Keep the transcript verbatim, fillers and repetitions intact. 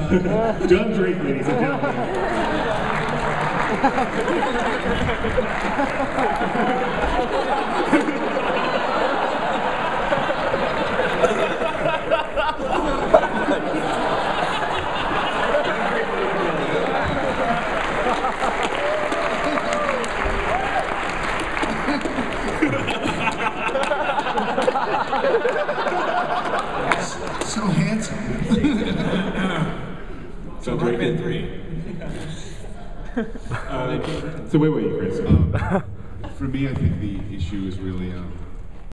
Done drink, ladies and gentlemen. So handsome. So break in three. uh, so wait, wait, Chris. Um, for me, I think the issue is really um,